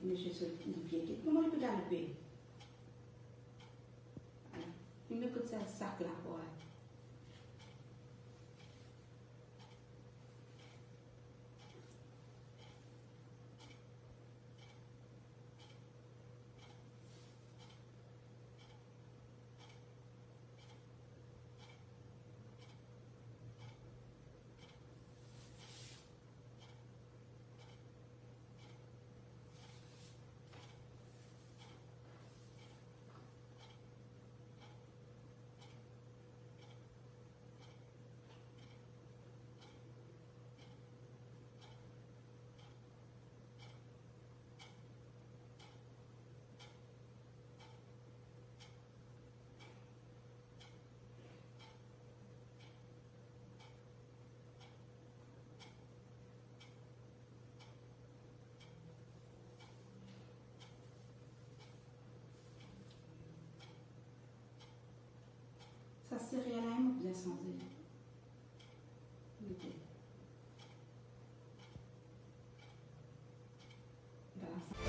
je suis inquiète. Comment je peux galoper? Il me coûte ça sac là, ouais. Ça céréale là, est bien changé. Voilà.